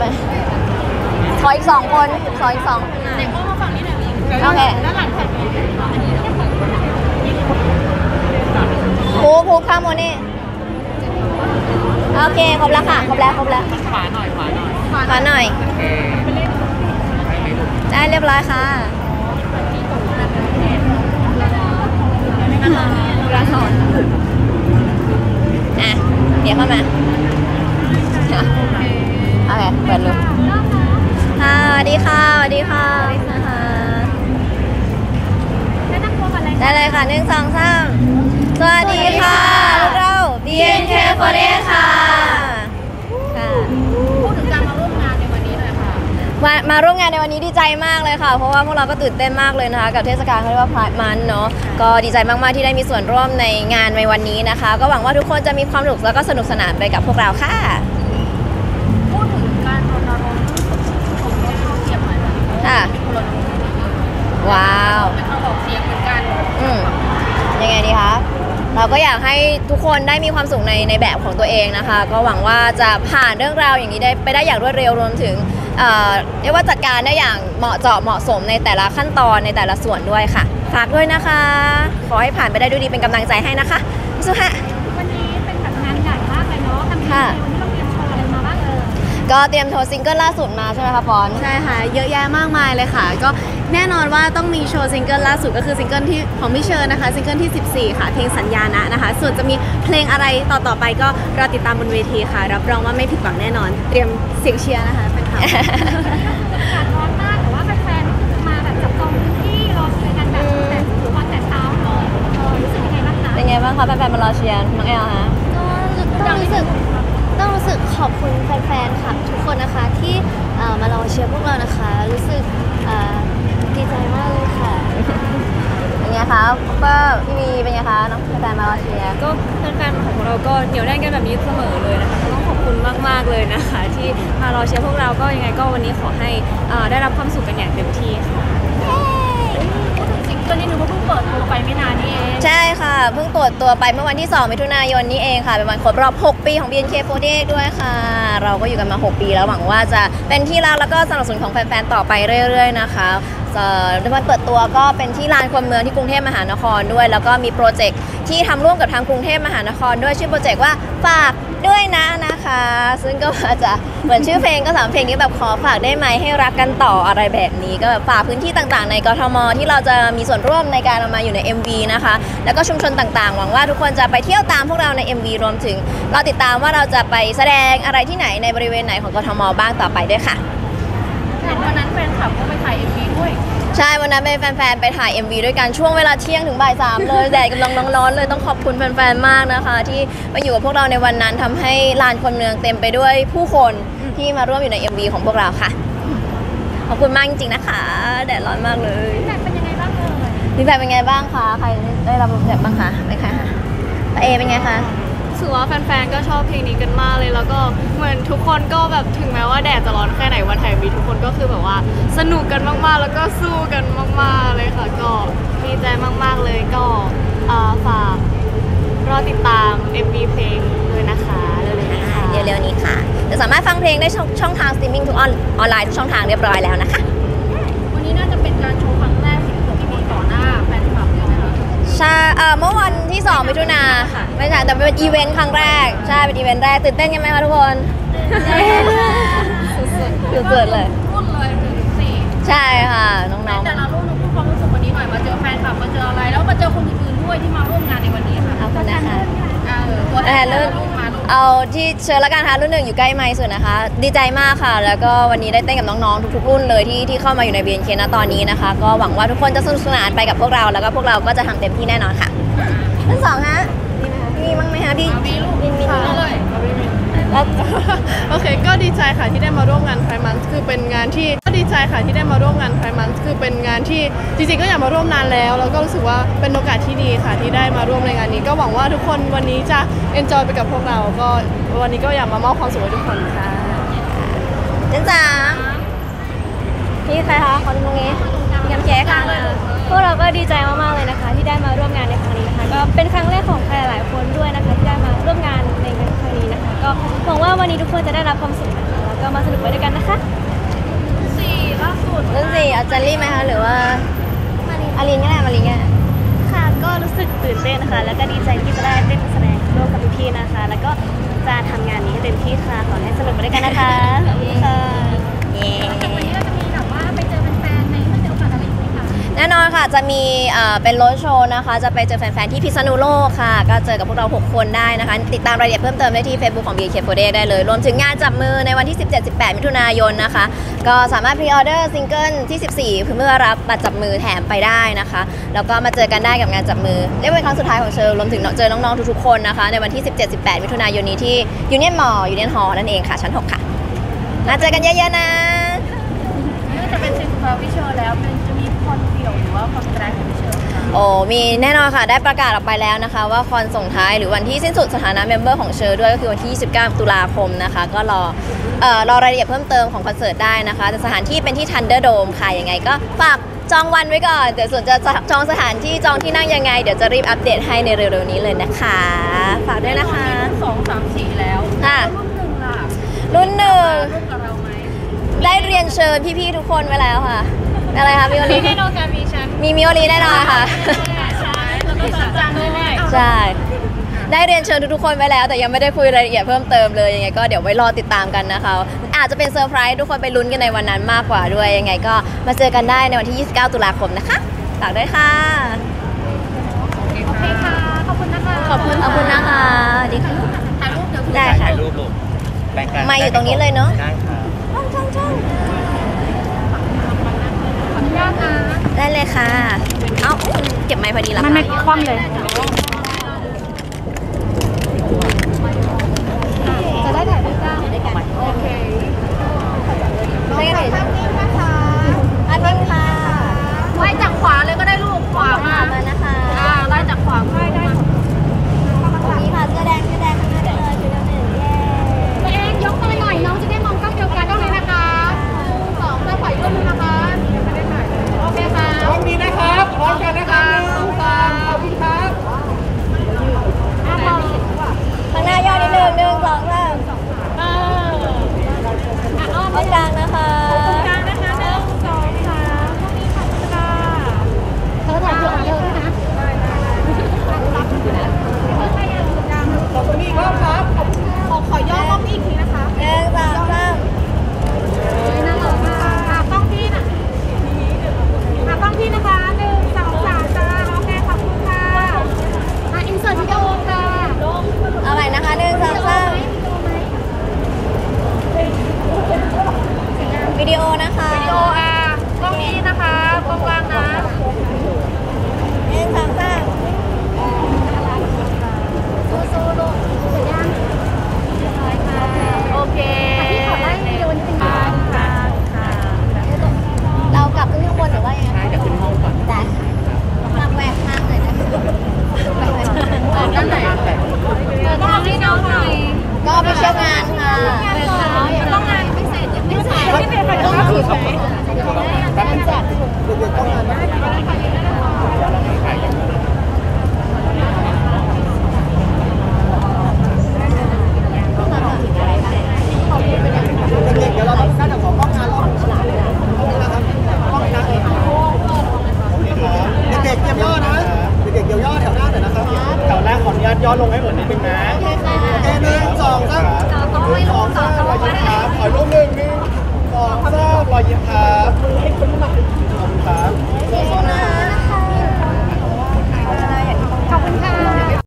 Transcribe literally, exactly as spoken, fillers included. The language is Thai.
ไปขออีกสองคนขออีกสองเด็กก็มาฝั่งนี้หน่อยโอเคด้านหลังแถบภูภูข้ามโมนี่โอเคครบแล้วค่ะครบแล้วครบแล้วขวาหน่อยขวาหน่อยขวาหน่อยได้เรียบร้อยค่ะร้านสอนอ่ะเดี๋ยวเข้ามาโอเคเปิดเลยค่ะสวัสดีค่ะสวัสดีค่ะได้เลยค่ะหนึ่งสองสามสวัสดีค่ะพวกเรา บี เอ็น เค โฟร์ เอช ค่ะค่ะพูดถึงการมาร่วมงานในวันนี้หน่อยค่ะมามาร่วมงานในวันนี้ดีใจมากเลยค่ะเพราะว่าพวกเราก็ตื่นเต้นมากเลยนะคะกับเทศกาลเขาเรียกว่าพรายมันเนาะก็ดีใจมากๆที่ได้มีส่วนร่วมในงานในวันนี้นะคะก็หวังว่าทุกคนจะมีความสนุกแล้วก็สนุกสนานไปกับพวกเราค่ะพูดถึงการรณรงค์ของรถเข้าเทียมหน่อยค่ะว้าวเป็นการออกเสียงเหมือนกันอืมยังไงดีคะเราก็อยากให้ทุกคนได้มีความสุขในในแบบของตัวเองนะคะก็หวังว่าจะผ่านเรื่องราวอย่างนี้ได้ไปได้อย่างรวดเร็วรวมถึงเรียกว่าจัดการได้อย่างเหมาะเจาะเหมาะสมในแต่ละขั้นตอนในแต่ละส่วนด้วยค่ะฝากด้วยนะคะขอให้ผ่านไปได้ด้วยดีเป็นกำลังใจให้นะคะสู้ค่ะวันนี้เป็นแบบงานใหญ่มากเลยเนาะทำงานวันนี้เราเตรียมโชว์อะไรมาบ้างเออก็เตรียมโชว์ซิงเกิลล่าสุดมาใช่ไหมคะปอนใช่ค่ะเยอะแยะมากมายเลยค่ะก็แน่นอนว่าต้องมีโชว์ซิงเกิลล่าสุดก็คือซิงเกิลที่ของพี่เชิญนะคะซิงเกิลที่สิบสี่ค่ะเพลงสัญญาณะนะคะส่วนจะมีเพลงอะไรต่อต่อไปก็รอติดตามบนเวทีค่ะรับรองว่าไม่ผิดหวังแน่นอนเตรียมเสียงเชียร์นะคะแฟนคลับอากาศร้อนมากแต่ว่าแฟนๆมาแบบจับจองพื้นที่รอเชียร์กันแบบแบบถือว่าแต่เช้าเลยรู้สึกยังไงบ้างคะเป็นไงบ้างคะแฟนๆมารอเชียร์น้องแอลฮะก็ต้องรู้สึกต้องรู้สึกขอบคุณแฟนๆค่ะทุกคนนะคะที่มารอเชียร์พวกเรานะคะรู้สึกดีใจมากเลยค่ะเป็นไงคะก็พี่วีเป็นไงคะน้องแฟนๆมารอเชียร์ก็แฟนๆของเราก็เหนียวแน่นกันแบบนี้เสมอเลยนะคะต้องขอบคุณมากๆเลยนะคะที่มารอเชียร์พวกเราก็ยังไงก็วันนี้ขอให้ได้รับความสุขกันอย่างเต็มที่ค่ะซิงเกิลนี้หนูก็เพิ่งเปิดตัวไปไม่นานนี่เองใช่ค่ะเพิ่งเปิดตัวไปเมื่อวันที่สองมิถุนายนนี้เองค่ะเป็นวันครบรอบหกปีของ บี เอ็น เค โฟร์ เอช ด้วยค่ะเราก็อยู่กันมาหกปีแล้วหวังว่าจะเป็นที่รักแล้วก็สนับสนุนของแฟนๆต่อไปเรื่อยๆนะคะในวันเปิดตัวก็เป็นที่ลานคนเมืองที่กรุงเทพมหานครด้วยแล้วก็มีโปรเจกต์ที่ทำร่วมกับทางกรุงเทพมหานครด้วยชื่อโปรเจกต์ว่าฝากด้วยนะนะคะซึ่งก็อาจจะเหมือนชื่อเพลงก็สามเพลงนี้แบบขอฝากได้ไหมให้รักกันต่ออะไรแบบนี้ก็แบบฝากพื้นที่ต่างๆในกทมที่เราจะมีส่วนร่วมในการเอามาอยู่ใน เอ็ม วี นะคะแล้วก็ชุมชนต่างๆหวังว่าทุกคนจะไปเที่ยวตามพวกเราใน เอ็ม วี รวมถึงเราติดตามว่าเราจะไปแสดงอะไรที่ไหนในบริเวณไหนของกทมบ้างต่อไปด้วยค่ะวันนั้นแฟนคลับก็ไปถ่าย เอ็ม วี ด้วยใช่วันนั้นเป็นแฟนๆไปถ่าย เอ็ม วี ด้วยกันช่วงเวลาเที่ยงถึงบ่ายสามเลยแดดกำลังร้อนๆเลยต้องขอบคุณแฟนๆมากนะคะที่มาอยู่กับพวกเราในวันนั้นทำให้ลานคนเมืองเต็มไปด้วยผู้คนที่มาร่วมอยู่ใน เอ็ม วี ของพวกเราค่ะขอบคุณมากจริงๆนะคะแดดร้อนมากเลยฟีดแบ็กเป็นยังไงบ้างเอ่ยฟีดแบ็กเป็นไงบ้างคะใครได้รับฟีดแบ็กบ้างคะไปค่ะป้าเอเป็นไงคะรู้สึกว่าแฟนๆก็ชอบเพลงนี้กันมากเลยแล้วก็เหมือนทุกคนก็แบบถึงแม้ว่าแดดจะร้อนแค่ไหนวันถ่ายมีทุกคนก็คือแบบว่าสนุกกันมากๆแล้วก็สู้กันมากๆเลยค่ะก็ดีใจมากๆเลยก็ฝากรอติดตาม เอ็ม วี เพลงด้วยนะคะเร็วๆนี้ค่ะเร็วๆนี้ค่ะจะสามารถฟังเพลงได้ช่องทางสตรีมมิ่งทุกออนไลน์ทุกช่องทางเรียบร้อยแล้วนะคะวันนี้น่าจะเป็นการโชว์ครั้งแรกที่มีต่อหน้าแฟนคลับเลยนะคะใช่เมื่อวันที่สองมิถุนาค่ะไม่ใช่แต่เป็นอีเวนต์ครั้งแรกใช่เป็นอีเวนต์แรกตื่นเต้นกันไหมคะทุกคนสุดๆเลยรุ่นเลยถึงสี่ใช่ค่ะน้องๆแต่ละรุ่นพูดความรู้สึกวันนี้หน่อยมาเจอแฟนคลับมาเจออะไรแล้วมาเจอคนอื่นๆด้วยที่มาร่วมงานในวันนี้ค่ะเอาคนนะคะตัวแทนรุ่นเอาที่เชิญละกันค่ะรุ่นหนึ่งอยู่ใกล้ไมค์สุดนะคะดีใจมากค่ะแล้วก็วันนี้ได้เต้นกับน้องๆทุกๆรุ่นเลยที่ที่เข้ามาอยู่ใน บี เอ็น เค ณตอนนี้นะคะก็หวังว่าทุกคนจะสนุกสนานไปกับพวกเราแล้วก็พวกเราก็จะทำเต็มที่แน่นอนค่ะรุ่นสองฮะมีมั้งไหมคะพี่มีลูกมีมีเลยโอเคก็ดีใจค่ะที่ได้มาร่วมงานไพร์มันคือเป็นงานที่ก็ดีใจค่ะที่ได้มาร่วมงานไพร์มันคือเป็นงานที่จริงๆก็อยากมาร่วมนานแล้วแล้วก็รู้สึกว่าเป็นโอกาสที่ดีค่ะที่ได้มาร่วมในงานนี้ก็หวังว่าทุกคนวันนี้จะเอนจอยไปกับพวกเราก็วันนี้ก็อยากมามอบความสุขให้ทุกคนค่ะเจนจ๋าพี่ใครคะคนตรงนี้พี่กำแจ๊ค่ะพวกเราก็ดีใจมากๆเลยนะคะที่ได้มาร่วมงานในครั้งนี้นะคะก็เป็นครั้งแรกของใครหลายคนด้วยนะคะที่ได้มาร่วมงานในครั้งนี้นะคะก็หวังว่าวันนี้ทุกคนจะได้รับความสุขนะคะแล้วก็มาสนุกไปด้วยกันนะคะสี่ล่าสุดเรื่องสี่อาจารย์รีบไหมคะหรือว่าอารินก็ได้มารินก็ได้ค่ะก็รู้สึกตื่นเต้นนะคะแล้วก็ดีใจที่จะได้เล่นแสดงร่วมกับพี่ๆนะคะ แล้วก็จะทำงานนี้ให้เต็มที่ค่ะขอให้สนุกไปด้วยกันนะคะขอบคุณค่ะเย้วันนี้เราจะมีแบบว่าไปเจอแฟนๆในมันจะโอกาสอะไรอีกไหมคะแน่นอนค่ะจะมีเอ่อเป็นโรดโชว์นะคะจะไปเจอแฟนๆที่พิษณุโลกค่ะก็เจอกับพวกเราหกคนได้นะคะติดตามรายละเอียดเพิ่มเติมได้ที่ Facebook ของ บี เอ็น เค โฟร์ เดย์ ได้เลยรวมถึงงานจับมือในวันที่ สิบเจ็ด สิบแปด มิถุนายนนะคะก็สามารถพรีออเดอร์ซิงเกิลที่ สิบสี่ เพื่อรับบัตรจับมือแถมไปได้นะคะแล้วก็มาเจอกันได้กับงานจับมือเรียกว่าเป็นครั้งสุดท้ายของเชอร์รวมถึงเจอน้องๆทุกๆคนนะคะในวันที่ สิบเจ็ด สิบแปด มิถุนายนนี้ที่ยูเนียนมอลล์ยูเนียนฮอลล์นั่นเองค่ะชั้นหกค่ะมาเจอกันเยอะๆนะจะเป็นซิงเกิลวิชวลแล้วมันจะมีคอนเดี่ยวหรือว่าคอนแกรนด์ของวิชวลโอ้มีแน่นอนค่ะได้ประกาศออกไปแล้วนะคะว่าคอนส่งท้ายหรือวันที่สิ้นสุดสถานะเมมเบอร์ของเชอร์ด้วยก็คือวันที่ยี่สิบเก้าตุลาคมนะคะก็รอเอ่อรอรายละเอียดเพิ่มเติมของคอนเสิร์ตได้นะคะแต่สถานที่เป็นที่ Thunderdome ค่ะยังไงก็ฝากจองวันไว้ก่อนเดี๋ยวส่วนจะจองสถานที่จองที่นั่งยังไงเดี๋ยวจะรีบอัปเดตให้ในเร็วๆนี้เลยนะคะฝากด้วยนะคะสองสามสี่แล้วค่ะรุ่นหนึ่งล่ะรุ่นหนึ่งร่วมกับเราไหมได้เรียนเชิญพี่ๆทุกคนไว้แล้วค่ะอะไรคะมิโอลีแน่นอนการมีฉันมีมิโอลีแน่นอนค่ะใช่แล้วก็สัจจังด้วยใช่ ได้เรียนเชิญทุกๆคนไว้แล้วแต่ยังไม่ได้คุยรายละเอียดเพิ่มเติมเลยยังไงก็เดี๋ยวไว้รอติดตามกันนะคะอาจจะเป็นเซอร์ไพรส์ทุกคนไปลุ้นกันในวันนั้นมากกว่าด้วยยังไงก็มาเจอกันได้ในวันที่ยี่สิบเก้าตุลาคมนะคะฝากด้วยค่ะโอเคค่ะ ขอบคุณนะคะขอบคุณขอบคุณนะคะดีค่ะถ่ายรูปเดี๋ยวได้ค่ะถ่ายรูปลูกแบ่งกันมาอยู่ตรงนี้เลยเนอะได้ครับช่องช่องช่องขออนุญาตนะได้เลยค่ะเอ้าเก็บไม้พอดีละมันไม่คว่ำเลย จะได้ถ่ายรูปได้โอเคได้กันเลยภาพนิ่งนะคะอันนี้ค่ะไล่จากขวาเลยก็ได้ลูกขวามามานะคะอ่าไล่จากขวาได้ได้ตรงนี้ค่ะเสื้อแดงเสื้อแดงข้างหน้าได้เลยชุดละหนึ่งเย้ตัวเองยกมือหน่อยน้องจะได้มองกล้องเดียวกันต้องเลยนะคะหนึ่งสองแล้วปล่อยรูปนึงนะคะโอเคค่ะตรงนี้นะครับพร้อมกันนะครับหนึ่งสองขอบคุณครับอ่ะมองข้างหน้ายอดนิดหนึ่งหนึ่งสองสามเอออ่ะอ้อมตรงกลางนะคะกลางนะคะหนึ่งสองสามตรงนี้ขอบคุณค่ะเธอถ่ายรูปเยอะด้วยนะได้ได้รับอยู่นะไม่ได้ยังกลางขอบคุณอีกรอบครับขอบคุณขอขอย่อกล้องอีกทีนะคะหนึ่งสองสามน่ารักมากอ่ะกล้องพี่น่ะอ่ะกล้องพี่นะคะหนึ่งสองสามจ้าโอเคขอบคุณค่ะอ่ะอินเสิร์ตวิดีโอค่ะเอาใหม่นะคะหนึ่งสองสามวิดีโอนะคะวิดีโออ่ะกล้องนี้นะคะกล้องกลางนะหนึ่งสองสามสู้ๆลูกสวยยังโอเคพี่ขอไล่วิดีโอนิดนึงค่ะเรากลับขึ้นข้างบนหรือว่ายังไงเดี๋ยวขึ้นห้องก่อนได้ทำแหวกข้างเลยนะด้านไหนเออต้องให้น้องหน่อยก็ไปเชี่ยวงานค่ะต้องงานไม่เสร็จยังไม่เสร็จที่เป็นแบบต้องถือไหมเดี๋ยวเราต้องการจะขอกล้องงานรอบเด็กๆเตรียมย่อนะเด็กๆเดี๋ยวย่อแถวหน้าหน่อยนะครับแถวหน้าขออนุญาตย่อลงให้เหมือนนิดนึงนะโอเคหนึ่งสองสามต้องให้ลูกต่อต้องให้